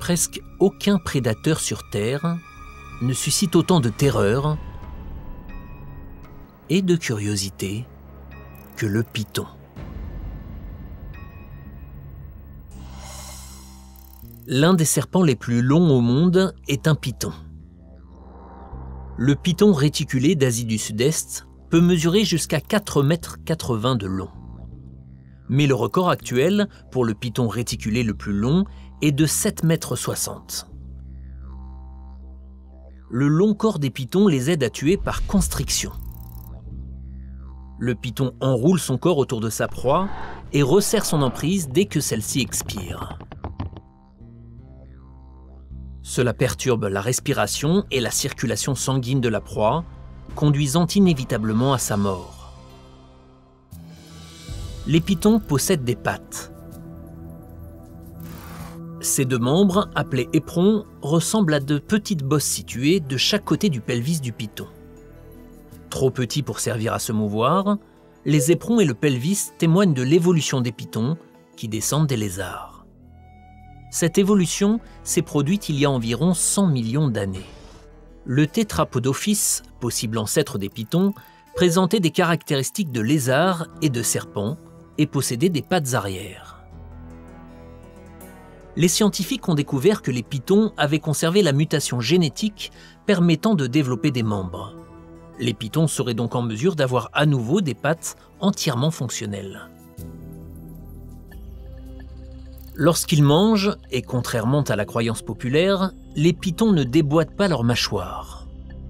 Presque aucun prédateur sur Terre ne suscite autant de terreur et de curiosité que le python. L'un des serpents les plus longs au monde est un python. Le python réticulé d'Asie du Sud-Est peut mesurer jusqu'à 4,80 m de long. Mais le record actuel pour le python réticulé le plus long est de 7,60 m. Le long corps des pythons les aide à tuer par constriction. Le python enroule son corps autour de sa proie et resserre son emprise dès que celle-ci expire. Cela perturbe la respiration et la circulation sanguine de la proie, conduisant inévitablement à sa mort. Les pythons possèdent des pattes. Ces deux membres, appelés éperons, ressemblent à de petites bosses situées de chaque côté du pelvis du python. Trop petits pour servir à se mouvoir, les éperons et le pelvis témoignent de l'évolution des pythons qui descendent des lézards. Cette évolution s'est produite il y a environ 100 millions d'années. Le Tetrapodophis, possible ancêtre des pythons, présentait des caractéristiques de lézard et de serpent et possédait des pattes arrière. Les scientifiques ont découvert que les pythons avaient conservé la mutation génétique permettant de développer des membres. Les pythons seraient donc en mesure d'avoir à nouveau des pattes entièrement fonctionnelles. Lorsqu'ils mangent, et contrairement à la croyance populaire, les pythons ne déboîtent pas leur mâchoire.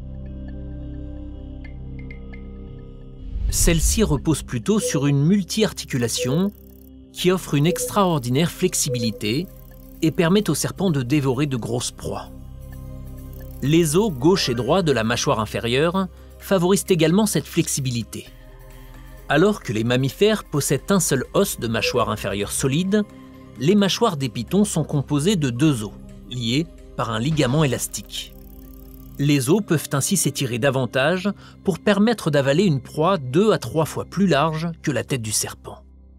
Celle-ci repose plutôt sur une multi-articulation qui offre une extraordinaire flexibilité et permet aux serpents de dévorer de grosses proies. Les os gauche et droit de la mâchoire inférieure favorisent également cette flexibilité. Alors que les mammifères possèdent un seul os de mâchoire inférieure solide, les mâchoires des pythons sont composées de deux os, liés par un ligament élastique. Les os peuvent ainsi s'étirer davantage pour permettre d'avaler une proie 2 à 3 fois plus large que la tête du serpent.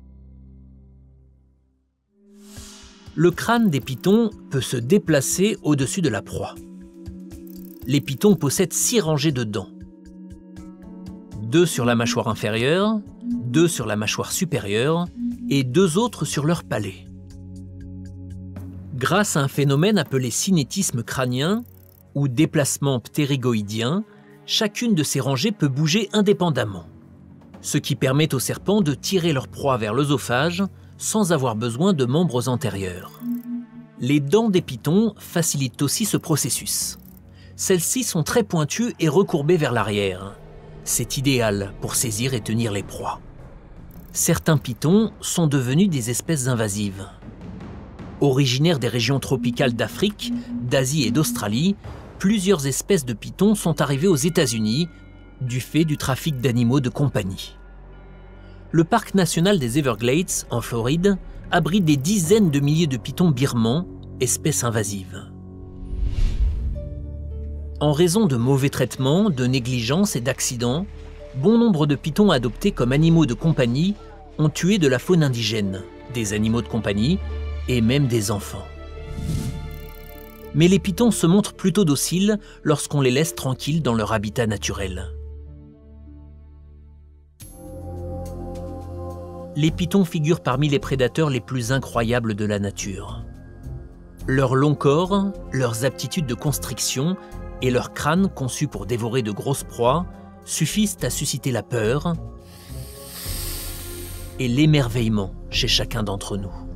Le crâne des pythons peut se déplacer au-dessus de la proie. Les pythons possèdent 6 rangées de dents. 2 sur la mâchoire inférieure, 2 sur la mâchoire supérieure et 2 autres sur leur palais. Grâce à un phénomène appelé cinétisme crânien ou déplacement ptérygoïdien, chacune de ces rangées peut bouger indépendamment, ce qui permet aux serpents de tirer leur proie vers l'œsophage sans avoir besoin de membres antérieurs. Les dents des pythons facilitent aussi ce processus. Celles-ci sont très pointues et recourbées vers l'arrière. C'est idéal pour saisir et tenir les proies. Certains pythons sont devenus des espèces invasives. Originaires des régions tropicales d'Afrique, d'Asie et d'Australie, plusieurs espèces de pythons sont arrivées aux États-Unis du fait du trafic d'animaux de compagnie. Le parc national des Everglades, en Floride, abrite des dizaines de milliers de pythons birmans, espèces invasives. En raison de mauvais traitements, de négligence et d'accidents, bon nombre de pythons adoptés comme animaux de compagnie ont tué de la faune indigène, des animaux de compagnie et même des enfants. Mais les pythons se montrent plutôt dociles lorsqu'on les laisse tranquilles dans leur habitat naturel. Les pythons figurent parmi les prédateurs les plus incroyables de la nature. Leur long corps, leurs aptitudes de constriction et leur crâne conçu pour dévorer de grosses proies suffisent à susciter la peur et l'émerveillement chez chacun d'entre nous.